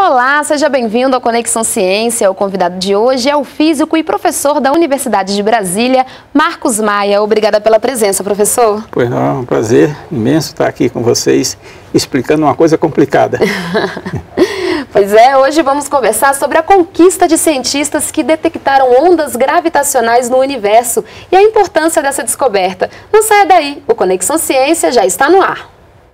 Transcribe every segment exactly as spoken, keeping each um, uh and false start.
Olá, seja bem-vindo ao Conexão Ciência. O convidado de hoje é o físico e professor da Universidade de Brasília, Marcos Maia. Obrigada pela presença, professor. Pois não, é um prazer imenso estar aqui com vocês, explicando uma coisa complicada. Pois é, hoje vamos conversar sobre a conquista de cientistas que detectaram ondas gravitacionais no universo e a importância dessa descoberta. Não saia daí, o Conexão Ciência já está no ar.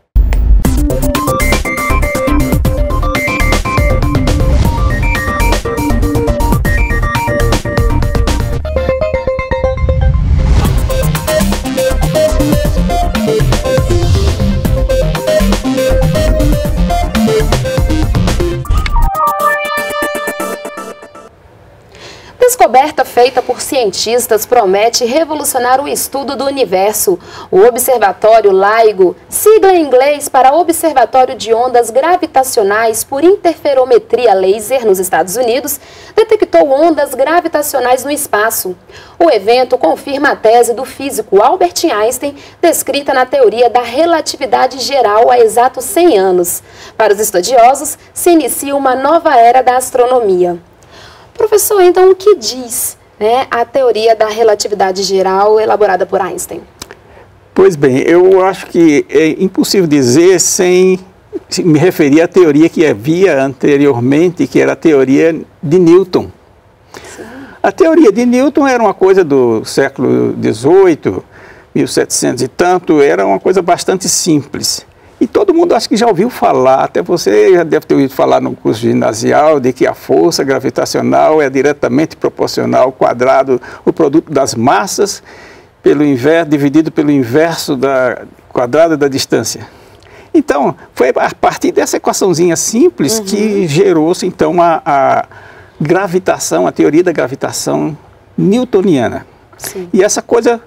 A descoberta feita por cientistas promete revolucionar o estudo do universo. O Observatório LIGO, sigla em inglês para Observatório de Ondas Gravitacionais por Interferometria Laser nos Estados Unidos, detectou ondas gravitacionais no espaço. O evento confirma a tese do físico Albert Einstein, descrita na teoria da relatividade geral há exatos cem anos. Para os estudiosos, se inicia uma nova era da astronomia. Professor, então o que diz, né, a teoria da relatividade geral elaborada por Einstein? Pois bem, eu acho que é impossível dizer sem me referir à teoria que havia anteriormente, que era a teoria de Newton. Sim. A teoria de Newton era uma coisa do século dezoito, mil e setecentos e tanto, era uma coisa bastante simples. E todo mundo acho que já ouviu falar, até você já deve ter ouvido falar no curso ginasial, de que a força gravitacional é diretamente proporcional ao quadrado, o produto das massas, pelo inverso, dividido pelo inverso da quadrado da distância. Então, foi a partir dessa equaçãozinha simples uhum. que gerou-se então a, a gravitação, a teoria da gravitação newtoniana. Sim. E essa coisa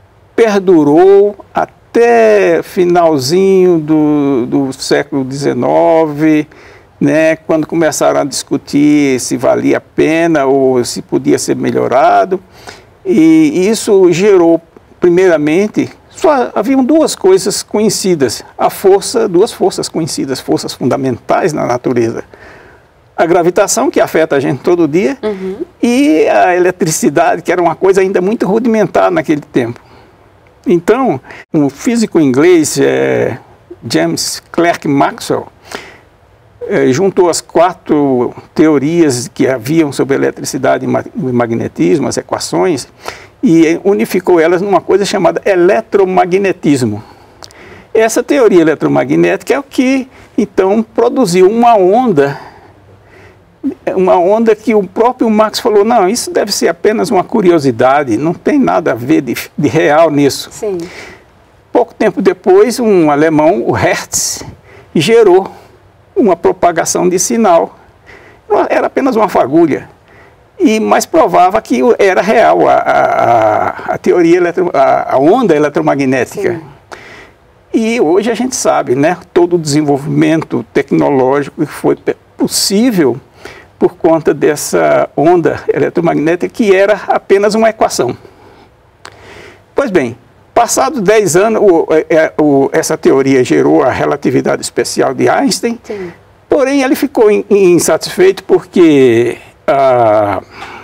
perdurou até Até finalzinho do, do século dezenove, né, quando começaram a discutir se valia a pena ou se podia ser melhorado. E isso gerou, primeiramente, só haviam duas coisas conhecidas, a força, duas forças conhecidas, forças fundamentais na natureza. A gravitação, que afeta a gente todo dia, uhum. e a eletricidade, que era uma coisa ainda muito rudimentar naquele tempo. Então, um físico inglês, é, James Clerk Maxwell, é, juntou as quatro teorias que haviam sobre eletricidade e magnetismo, as equações, e unificou elas numa coisa chamada eletromagnetismo. Essa teoria eletromagnética é o que, então, produziu uma onda, uma onda que o próprio Marx falou, não, isso deve ser apenas uma curiosidade, não tem nada a ver de, de real nisso. Sim. Pouco tempo depois, um alemão, o Hertz, gerou uma propagação de sinal. Era apenas uma fagulha, e, mas provava que era real a, a, a teoria, eletro, a, a onda eletromagnética. Sim. E hoje a gente sabe, né, todo o desenvolvimento tecnológico que foi possível por conta dessa onda eletromagnética que era apenas uma equação. Pois bem, passados dez anos, o, o, essa teoria gerou a relatividade especial de Einstein. Sim. Porém ele ficou insatisfeito porque ah,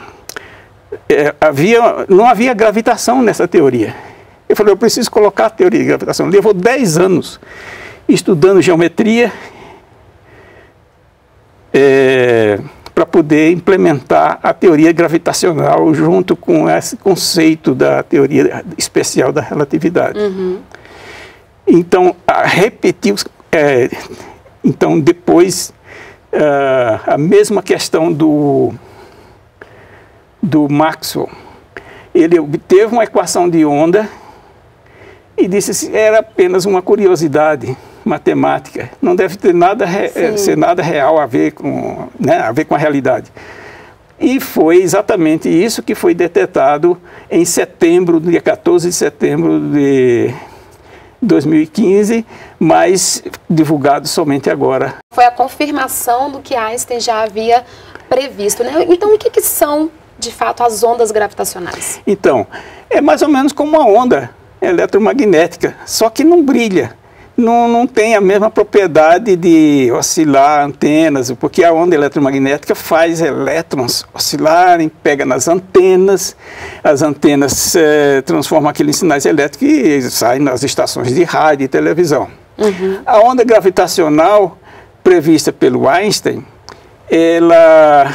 é, havia, não havia gravitação nessa teoria. Ele falou, eu preciso colocar a teoria de gravitação. Levou dez anos estudando geometria, é, para poder implementar a teoria gravitacional junto com esse conceito da teoria especial da relatividade. Uhum. Então, a repetiu, é, então depois, uh, a mesma questão do, do Maxwell. Ele obteve uma equação de onda e disse que era apenas uma curiosidade matemática, não deve ter nada re, ser nada real a ver com, né, a ver com a realidade. E foi exatamente isso que foi detectado em setembro, dia quatorze de setembro de dois mil e quinze, mas divulgado somente agora. Foi a confirmação do que Einstein já havia previsto, né? Então, o que, que são, de fato, as ondas gravitacionais? Então, é mais ou menos como uma onda eletromagnética, só que não brilha. não, não tem a mesma propriedade de oscilar antenas, porque a onda eletromagnética faz elétrons oscilarem, pega nas antenas, as antenas eh, transformam aqueles sinais elétricos e saem nas estações de rádio e televisão. Uhum. A onda gravitacional prevista pelo Einstein, ela...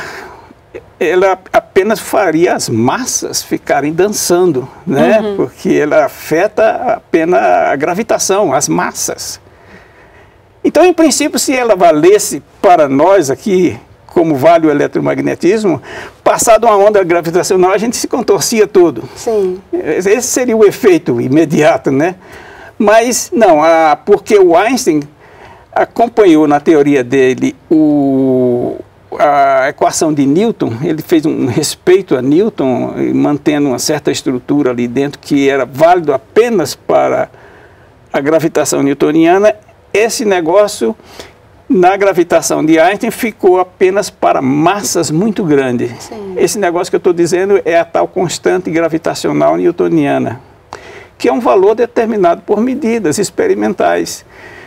ela apenas faria as massas ficarem dançando, né? Uhum. Porque ela afeta apenas a gravitação, as massas. Então, em princípio, se ela valesse para nós aqui, como vale o eletromagnetismo, passado uma onda gravitacional, a gente se contorcia todo. Sim. Esse seria o efeito imediato, né? Mas, não, a, porque o Einstein acompanhou na teoria dele o... a equação de Newton, ele fez um respeito a Newton, mantendo uma certa estrutura ali dentro que era válido apenas para a gravitação newtoniana. Esse negócio, na gravitação de Einstein, ficou apenas para massas muito grandes. Sim. Esse negócio que eu estou dizendo é a tal constante gravitacional newtoniana, que é um valor determinado por medidas experimentais,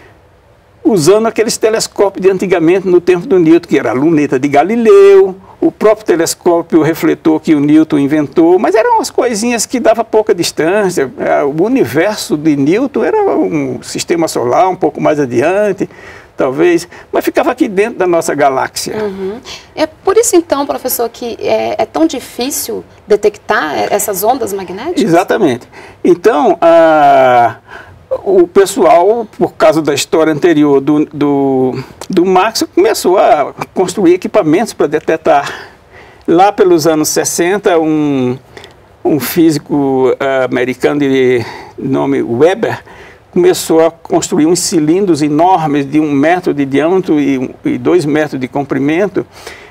usando aqueles telescópios de antigamente, no tempo do Newton, que era a luneta de Galileu, o próprio telescópio refletor que o Newton inventou, mas eram umas coisinhas que davam pouca distância. O universo de Newton era um sistema solar um pouco mais adiante, talvez, mas ficava aqui dentro da nossa galáxia. Uhum. É por isso, então, professor, que é, é tão difícil detectar essas ondas magnéticas? Exatamente. Então, a... o pessoal, por causa da história anterior do, do, do Maxwell, começou a construir equipamentos para detectar. Lá pelos anos sessenta, um, um físico uh, americano de nome Weber começou a construir uns cilindros enormes de um metro de diâmetro e, um, e dois metros de comprimento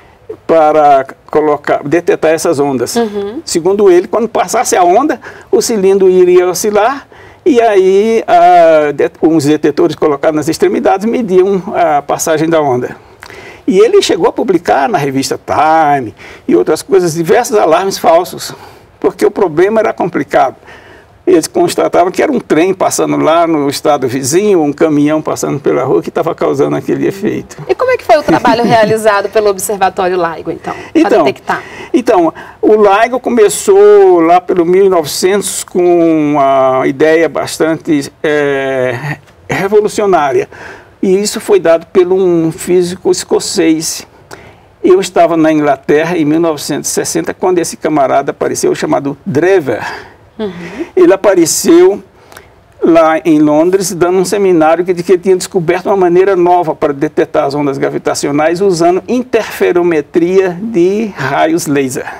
para colocar, detectar essas ondas. Uhum. Segundo ele, quando passasse a onda, o cilindro iria oscilar. E aí, ah, det uns detetores colocados nas extremidades mediam a passagem da onda. E ele chegou a publicar na revista Time e outras coisas, diversos alarmes falsos, porque o problema era complicado. Eles constatavam que era um trem passando lá no estado vizinho, um caminhão passando pela rua que estava causando aquele efeito. E como é que foi o trabalho realizado pelo Observatório LIGO, então, para então, detectar? Então, o LIGO começou lá pelo mil e novecentos com uma ideia bastante é, revolucionária. E isso foi dado por um físico escocês. Eu estava na Inglaterra em mil novecentos e sessenta, quando esse camarada apareceu, chamado Drever. Uhum. Ele apareceu lá em Londres, dando um seminário que, de que ele tinha descoberto uma maneira nova para detectar as ondas gravitacionais usando interferometria de raios laser.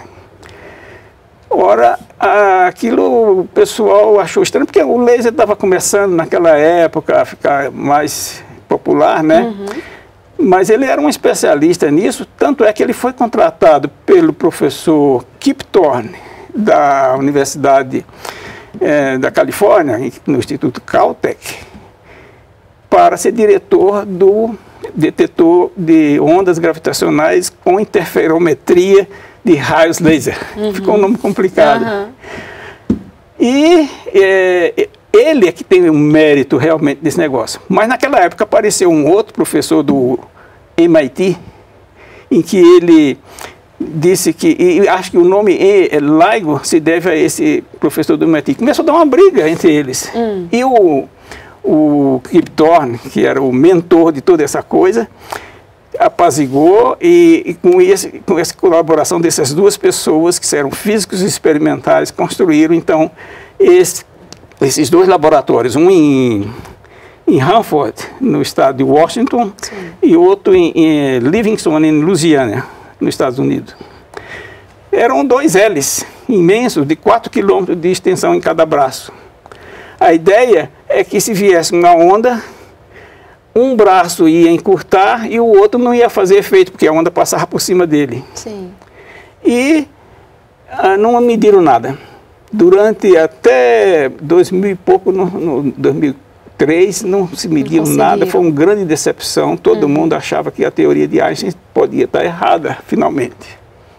Ora, aquilo o pessoal achou estranho, porque o laser estava começando naquela época a ficar mais popular, né? Uhum. Mas ele era um especialista nisso, tanto é que ele foi contratado pelo professor Kip Thorne, da Universidade é, da Califórnia, no Instituto Caltech, para ser diretor do detetor de ondas gravitacionais com interferometria de raios laser. Uhum. Ficou um nome complicado. Uhum. E é, ele é que tem um mérito realmente desse negócio. Mas naquela época apareceu um outro professor do M I T, em que ele disse que, e acho que o nome LIGO se deve a esse professor do M I T. Começou a dar uma briga entre eles. Hum. E o, o Kip Thorne, que era o mentor de toda essa coisa, apaziguou e, e com, esse, com essa colaboração dessas duas pessoas, que eram físicos experimentais, construíram então esse, esses dois laboratórios, um em, em Hanford, no estado de Washington, sim, e outro em, em Livingston, em Louisiana, nos Estados Unidos. Eram dois L's imensos, de quatro quilômetros de extensão em cada braço. A ideia é que se viesse uma onda, um braço ia encurtar e o outro não ia fazer efeito, porque a onda passava por cima dele. Sim. E ah, não mediram nada. Durante até dois mil e pouco, no, no dois mil e três, não se mediu nada. Foi uma grande decepção. Todo uhum. mundo achava que a teoria de Einstein podia estar errada, finalmente.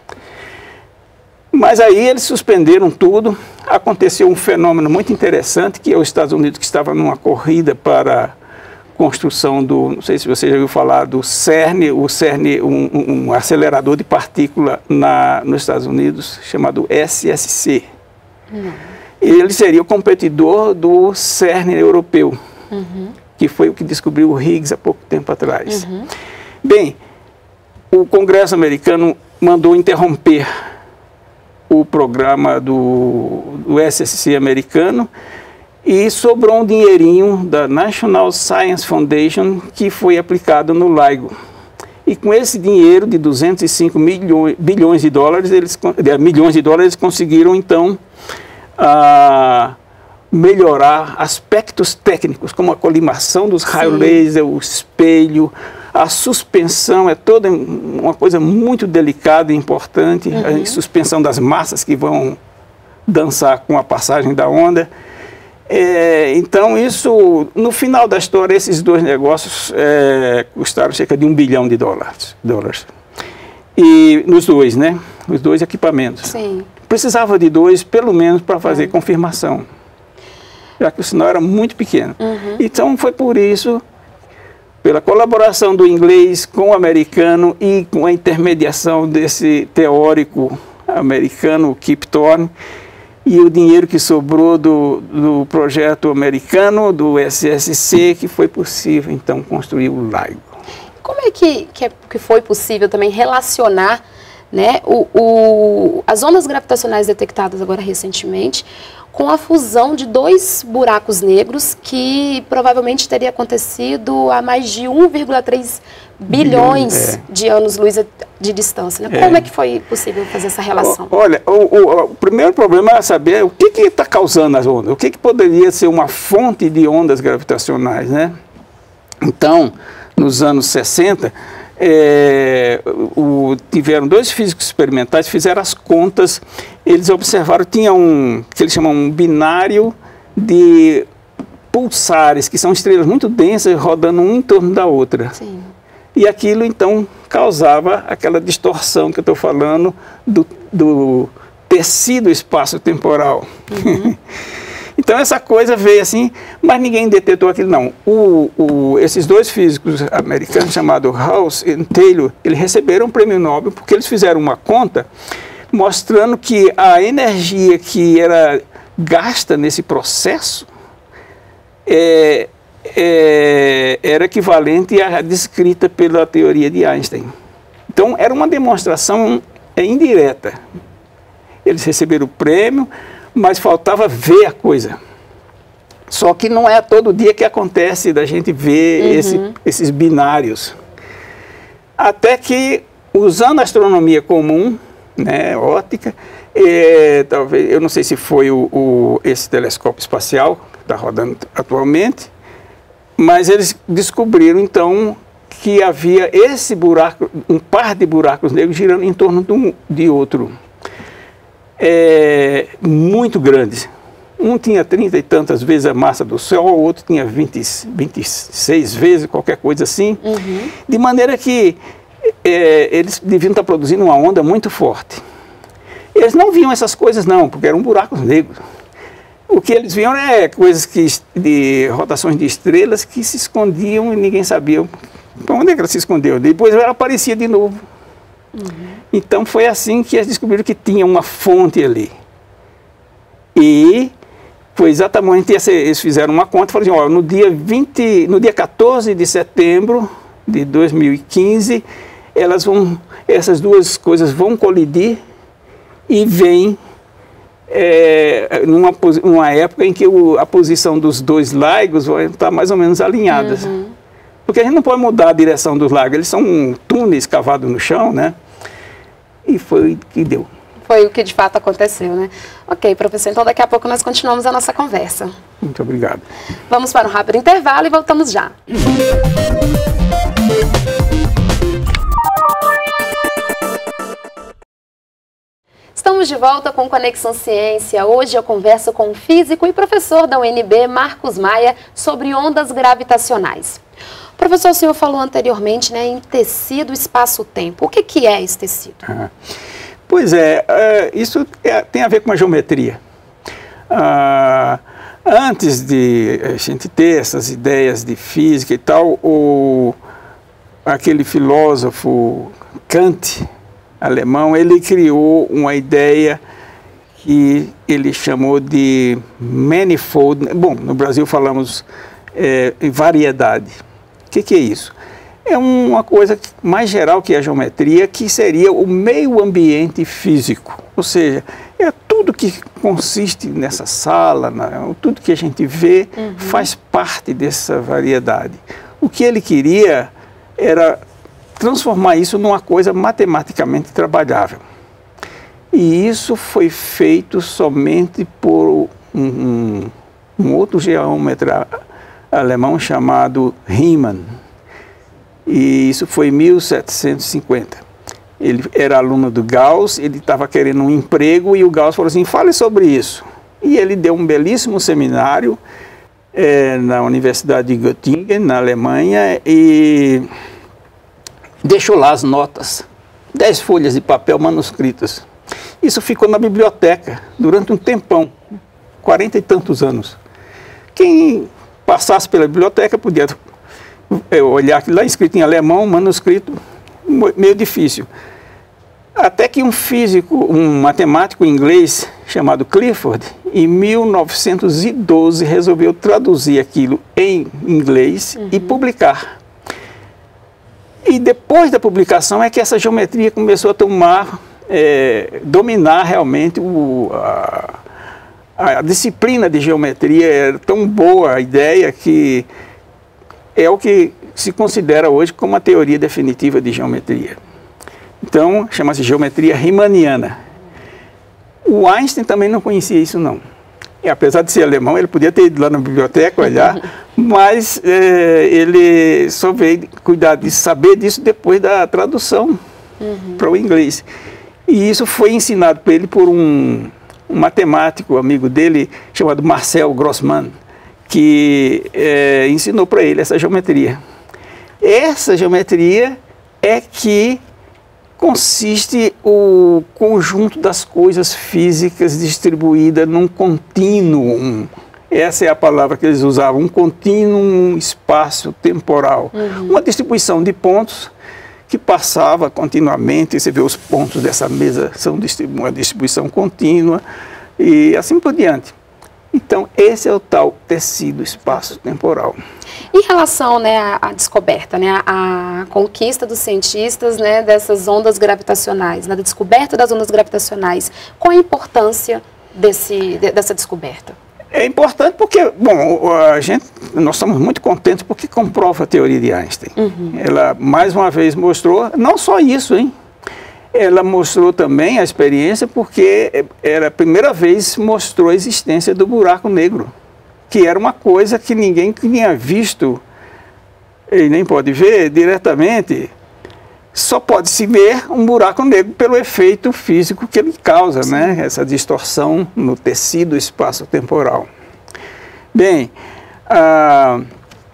Mas aí eles suspenderam tudo. Aconteceu um fenômeno muito interessante, que é os Estados Unidos, que estava numa corrida para construção do, não sei se você já ouviu falar do CERN, o CERN, um, um acelerador de partícula na, nos Estados Unidos, chamado S S C. Não. Ele seria o competidor do CERN europeu, uhum. que foi o que descobriu o Higgs há pouco tempo atrás. Uhum. Bem, o Congresso americano mandou interromper o programa do, do S S C americano e sobrou um dinheirinho da National Science Foundation que foi aplicado no LIGO. E com esse dinheiro de duzentos e cinco milhões, bilhões de dólares, eles, milhões de dólares, eles conseguiram então a melhorar aspectos técnicos, como a colimação dos raios laser, o espelho, a suspensão, é toda uma coisa muito delicada e importante, uhum. a suspensão das massas que vão dançar com a passagem da onda. É, então, isso, no final da história, esses dois negócios é, custaram cerca de um bilhão de dólares. dólares. E nos dois, né? Os dois equipamentos. Sim. Precisava de dois, pelo menos, para fazer uhum. confirmação, já que o sinal era muito pequeno. Uhum. Então, foi por isso, pela colaboração do inglês com o americano e com a intermediação desse teórico americano, Kip Thorne, e o dinheiro que sobrou do, do projeto americano, do S S C, que foi possível, então, construir o LIGO. Como é que, que, é, que foi possível também relacionar, né, o, o, as ondas gravitacionais detectadas agora recentemente com a fusão de dois buracos negros que provavelmente teria acontecido a mais de um vírgula três bilhões é. de anos-luz de distância, né? Como é. é que foi possível fazer essa relação? Olha, o, o, o primeiro problema é saber o que está causando as ondas, o que, que poderia ser uma fonte de ondas gravitacionais, né? Então, nos anos sessenta, é, o, tiveram dois físicos experimentais, fizeram as contas, eles observaram, tinha um, que eles chamam um binário de pulsares, que são estrelas muito densas, rodando um em torno da outra. Sim. E aquilo, então, causava aquela distorção que eu estou falando do, do tecido espaço-temporal. Uhum. Então, essa coisa veio assim, mas ninguém detetou aquilo, não. O, o, esses dois físicos americanos, chamados House e Taylor, eles receberam o prêmio Nobel porque eles fizeram uma conta mostrando que a energia que era gasta nesse processo é, é, era equivalente à descrita pela teoria de Einstein. Então, era uma demonstração é, indireta. Eles receberam o prêmio, mas faltava ver a coisa. Só que não é todo dia que acontece da gente ver uhum. esse, esses binários. Até que, usando a astronomia comum, né, óptica, é, talvez, eu não sei se foi o, o, esse telescópio espacial que está rodando atualmente, mas eles descobriram, então, que havia esse buraco, um par de buracos negros girando em torno de, um, de outro. É, muito grandes. Um tinha trinta e tantas vezes a massa do Sol, o outro tinha vinte, vinte e seis vezes, qualquer coisa assim. Uhum. De maneira que é, eles deviam estar produzindo uma onda muito forte. Eles não viam essas coisas não, porque eram buracos negros. O que eles viam é coisas que, de rotações de estrelas que se escondiam e ninguém sabia para onde é que ela se escondeu. Depois ela aparecia de novo. Uhum. Então foi assim que eles descobriram que tinha uma fonte ali. E foi exatamente essa, eles fizeram uma conta e falaram assim, ó, no dia vinte, no dia quatorze de setembro de dois mil e quinze, elas vão, essas duas coisas vão colidir e vem é, numa, numa época em que o, a posição dos dois LIGOs vai estar mais ou menos alinhadas. Uhum. Porque a gente não pode mudar a direção dos LIGOs, eles são túneis cavados no chão, né? E foi o que deu. Foi o que de fato aconteceu, né? Ok, professor, então daqui a pouco nós continuamos a nossa conversa. Muito obrigado. Vamos para um rápido intervalo e voltamos já. Estamos de volta com Conexão Ciência. Hoje eu converso com o físico e professor da U N B, Marcos Maia, sobre ondas gravitacionais. Professor, o senhor falou anteriormente, né, em tecido espaço-tempo. O que, que é esse tecido? Ah, pois é, uh, isso é, tem a ver com a geometria. Uh, Antes de a gente ter essas ideias de física e tal, o, aquele filósofo Kant, alemão, ele criou uma ideia que ele chamou de manifold. Bom, no Brasil falamos é, em variedade. O que, que é isso? É uma coisa mais geral que a geometria, que seria o meio ambiente físico. Ou seja, é tudo que consiste nessa sala, na, tudo que a gente vê, uhum. faz parte dessa variedade. O que ele queria era transformar isso numa coisa matematicamente trabalhável. E isso foi feito somente por um, um, um outro geômetra alemão chamado Riemann. E isso foi em mil setecentos e cinquenta. Ele era aluno do Gauss, ele estava querendo um emprego e o Gauss falou assim, fale sobre isso. E ele deu um belíssimo seminário é, na Universidade de Göttingen, na Alemanha, e deixou lá as notas, dez folhas de papel manuscritas. Isso ficou na biblioteca durante um tempão, quarenta e tantos anos. Quem passasse pela biblioteca podia olhar aquilo lá escrito em alemão, manuscrito, meio difícil. Até que um físico, um matemático inglês chamado Clifford, em mil novecentos e doze resolveu traduzir aquilo em inglês uhum. e publicar. E depois da publicação é que essa geometria começou a tomar, é, dominar realmente o, a, a disciplina de geometria. Era tão boa a ideia que é o que se considera hoje como a teoria definitiva de geometria. Então, chama-se geometria riemanniana. O Einstein também não conhecia isso, não. E, apesar de ser alemão, ele podia ter ido lá na biblioteca olhar, mas é, ele só veio cuidar de saber disso depois da tradução uhum. para o inglês. E isso foi ensinado para ele por um, um matemático amigo dele, chamado Marcel Grossmann, que é, ensinou para ele essa geometria. Essa geometria é que consiste o conjunto das coisas físicas distribuída num contínuo. Essa é a palavra que eles usavam, um contínuo espaço temporal. Uhum. Uma distribuição de pontos que passava continuamente. Você vê os pontos dessa mesa, são uma distribuição contínua e assim por diante. Então, esse é o tal tecido espaço-temporal. Em relação, né, à, à descoberta, né, à conquista dos cientistas, né, dessas ondas gravitacionais, na descoberta das ondas gravitacionais, qual a importância desse, de, dessa descoberta? É importante porque, bom, a gente, nós estamos muito contentes porque comprova a teoria de Einstein. Uhum. Ela, mais uma vez, mostrou, não só isso, hein? Ela mostrou também a experiência porque era a primeira vez mostrou a existência do buraco negro, que era uma coisa que ninguém tinha visto e nem pode ver diretamente. Só pode se ver um buraco negro pelo efeito físico que ele causa, né? Essa distorção no tecido espaço-temporal. Bem, a,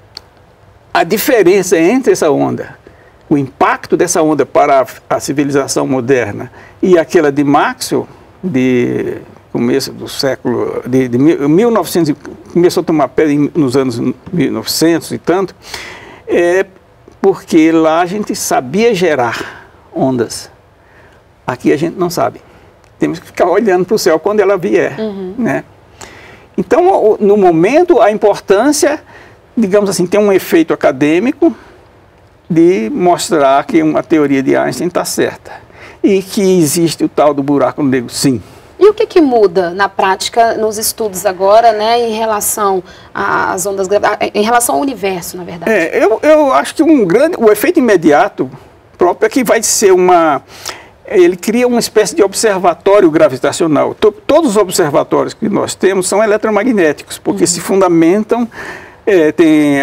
a diferença entre essa onda, o impacto dessa onda para a, a civilização moderna e aquela de Maxwell, de começo do século, de, de mil e novecentos, começou a tomar pé nos anos mil e novecentos e tanto, é porque lá a gente sabia gerar ondas. Aqui a gente não sabe. Temos que ficar olhando para o céu quando ela vier. Uhum. Né? Então, no momento, a importância, digamos assim, tem um efeito acadêmico de mostrar que uma teoria de Einstein está certa. E que existe o tal do buraco negro, sim. E o que, que muda na prática, nos estudos agora, né, em relação às ondas gravitacionais, em relação ao universo, na verdade? É, eu, eu acho que um grande, o efeito imediato próprio é que vai ser uma... Ele cria uma espécie de observatório gravitacional. To, todos os observatórios que nós temos são eletromagnéticos, porque uhum. se fundamentam... É, tem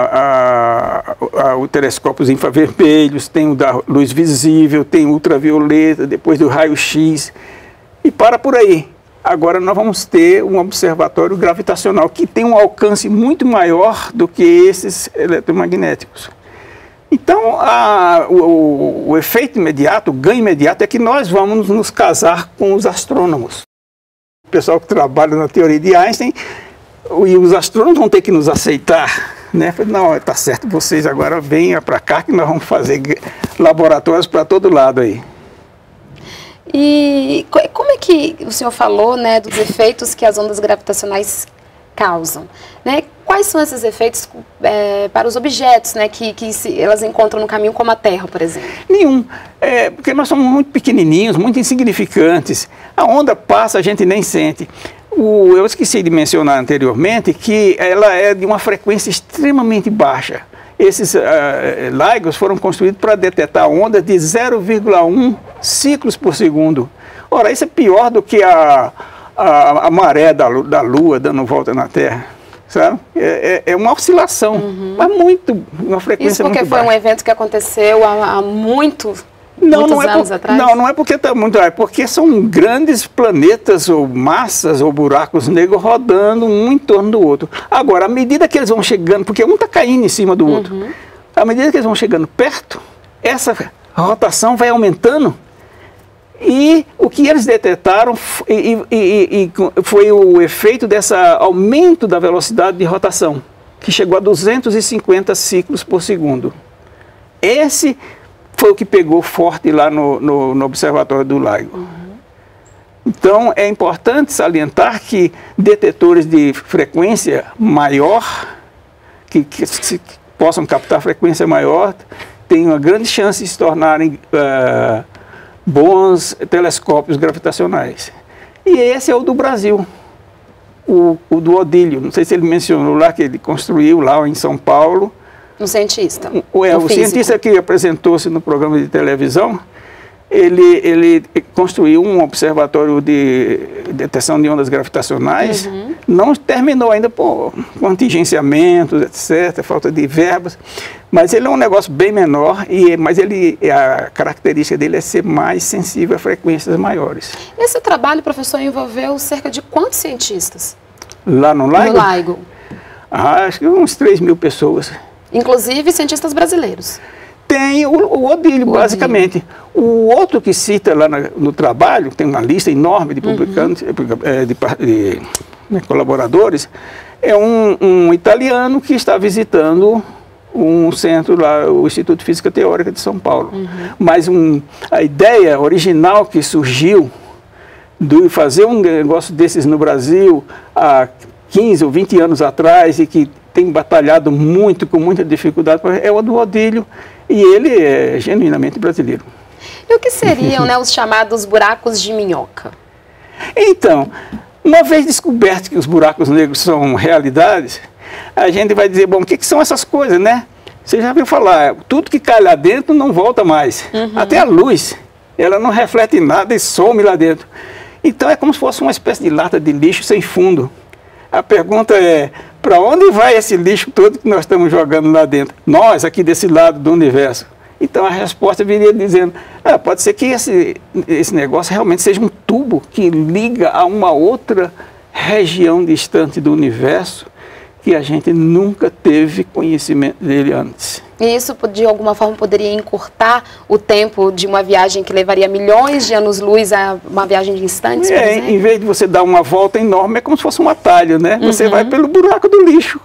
a, a, a, o telescópio os infravermelhos, tem o da luz visível, tem o ultravioleta, depois do raio-x, e para por aí. Agora nós vamos ter um observatório gravitacional que tem um alcance muito maior do que esses eletromagnéticos. Então, a, o, o efeito imediato, o ganho imediato é que nós vamos nos casar com os astrônomos. O pessoal que trabalha na teoria de Einstein e os astrônomos vão ter que nos aceitar, né? Não, está certo, vocês agora venham para cá que nós vamos fazer laboratórios para todo lado aí. E como é que o senhor falou, né, dos efeitos que as ondas gravitacionais causam, né? Quais são esses efeitos é, para os objetos, né, que, que se, elas encontram no caminho, como a Terra, por exemplo? Nenhum, é, porque nós somos muito pequenininhos, muito insignificantes. A onda passa, a gente nem sente. O, eu esqueci de mencionar anteriormente que ela é de uma frequência extremamente baixa. Esses uh, LIGOs foram construídos para detectar ondas de zero vírgula um ciclos por segundo. Ora, isso é pior do que a, a, a maré da, da Lua dando volta na Terra, sabe? É, é, é uma oscilação, uhum. mas muito, uma frequência muito baixa. Isso porque foi um evento que aconteceu há, há muito Não, Muitos não é anos por, atrás? Não, não é porque está muito, é porque são grandes planetas ou massas ou buracos negros rodando um em torno do outro. Agora, à medida que eles vão chegando, porque um está caindo em cima do outro, uhum. à medida que eles vão chegando perto, essa rotação vai aumentando e o que eles detectaram e, e, e, e foi o efeito desse aumento da velocidade de rotação, que chegou a duzentos e cinquenta ciclos por segundo. Esse foi o que pegou forte lá no, no, no Observatório do LIGO. Uhum. Então, é importante salientar que detetores de frequência maior, que, que, que possam captar frequência maior, têm uma grande chance de se tornarem uh, bons telescópios gravitacionais. E esse é o do Brasil, o, o do Odílio. Não sei se ele mencionou lá, que ele construiu lá em São Paulo. Um cientista. O, é, o cientista que apresentou-se no programa de televisão, ele, ele construiu um observatório de detecção de ondas gravitacionais, uhum. não terminou ainda por contingenciamentos, etcétera, falta de verbas, mas ele é um negócio bem menor, e, mas ele, a característica dele é ser mais sensível a frequências maiores. Esse trabalho, professor, envolveu cerca de quantos cientistas? Lá no LIGO? No LIGO. Ah, acho que uns três mil pessoas. Inclusive cientistas brasileiros. Tem o, o Odílio, o basicamente. Odílio. O outro que cita lá na, no trabalho, tem uma lista enorme de publicantes, uhum. de, de, de, de colaboradores, é um, um italiano que está visitando um centro lá, o Instituto de Física Teórica de São Paulo. Uhum. Mas um, a ideia original que surgiu de fazer um negócio desses no Brasil há quinze ou vinte anos atrás e que tem batalhado muito, com muita dificuldade, é o do Odílio, e ele é genuinamente brasileiro. E o que seriam né, os chamados buracos de minhoca? Então, uma vez descoberto que os buracos negros são realidades, a gente vai dizer, bom, o que, que são essas coisas, né? Você já viu falar, tudo que cai lá dentro não volta mais. Uhum. Até a luz, ela não reflete nada e some lá dentro. Então é como se fosse uma espécie de lata de lixo sem fundo. A pergunta é, para onde vai esse lixo todo que nós estamos jogando lá dentro? Nós, aqui desse lado do universo. Então a resposta viria dizendo, ah, pode ser que esse, esse negócio realmente seja um tubo que liga a uma outra região distante do universo que a gente nunca teve conhecimento dele antes. E isso, de alguma forma, poderia encurtar o tempo de uma viagem que levaria milhões de anos-luz a uma viagem de instantes, por é, exemplo? Em vez de você dar uma volta enorme, é como se fosse um atalho, né? Você uhum. vai pelo buraco do lixo.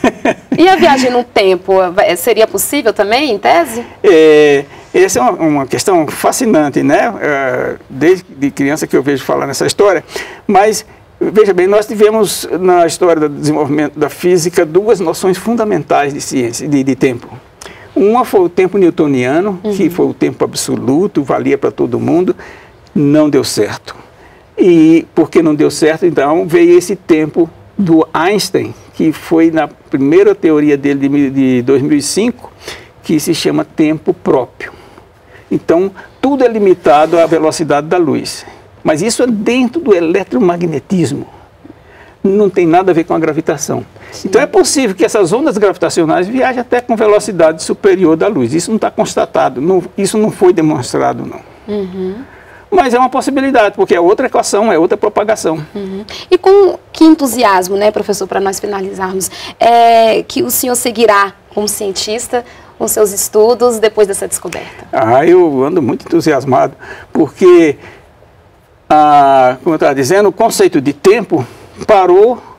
E a viagem no tempo, seria possível também, em tese? É, essa é uma, uma questão fascinante, né? É, desde de criança que eu vejo falar nessa história, mas... Veja bem, nós tivemos na história do desenvolvimento da física duas noções fundamentais de ciência, de, de tempo. Uma foi o tempo newtoniano, uhum. que foi o tempo absoluto, valia para todo mundo, não deu certo. E porque não deu certo, então veio esse tempo do Einstein, que foi na primeira teoria dele de, de dois mil e cinco, que se chama tempo próprio. Então, tudo é limitado à velocidade da luz. Mas isso é dentro do eletromagnetismo. Não tem nada a ver com a gravitação. Sim. Então é possível que essas ondas gravitacionais viajem até com velocidade superior da luz. Isso não está constatado, não, isso não foi demonstrado, não. Uhum. Mas é uma possibilidade, porque é outra equação, é outra propagação. Uhum. E com que entusiasmo, né, professor, para nós finalizarmos, é, que o senhor seguirá como cientista com seus estudos depois dessa descoberta? Ah, eu ando muito entusiasmado, porque... Ah, como eu estava dizendo, o conceito de tempo parou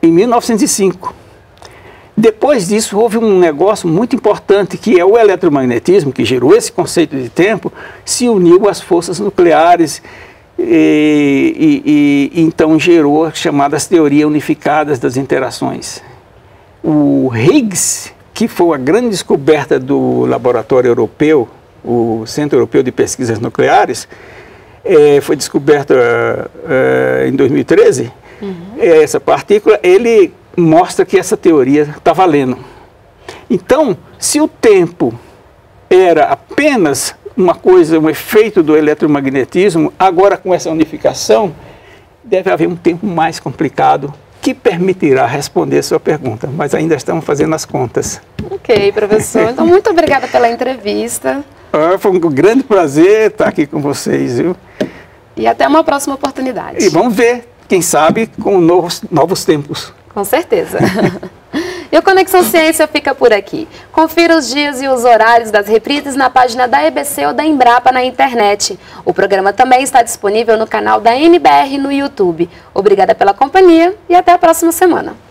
em mil novecentos e cinco. Depois disso, houve um negócio muito importante, que é o eletromagnetismo, que gerou esse conceito de tempo, se uniu às forças nucleares e, e, e então gerou as chamadas teorias unificadas das interações. O Higgs, que foi a grande descoberta do laboratório europeu, o Centro Europeu de Pesquisas Nucleares, é, foi descoberta é, em dois mil e treze, uhum. Essa partícula, ele mostra que essa teoria está valendo. Então, se o tempo era apenas uma coisa, um efeito do eletromagnetismo, agora com essa unificação, deve haver um tempo mais complicado que permitirá responder a sua pergunta, mas ainda estamos fazendo as contas. Ok, professor. Então, muito obrigada pela entrevista. Ah, foi um grande prazer estar aqui com vocês, viu? E até uma próxima oportunidade. E vamos ver, quem sabe, com novos, novos tempos. Com certeza. E o Conexão Ciência fica por aqui. Confira os dias e os horários das reprises na página da E B C ou da Embrapa na internet. O programa também está disponível no canal da N B R no YouTube. Obrigada pela companhia e até a próxima semana.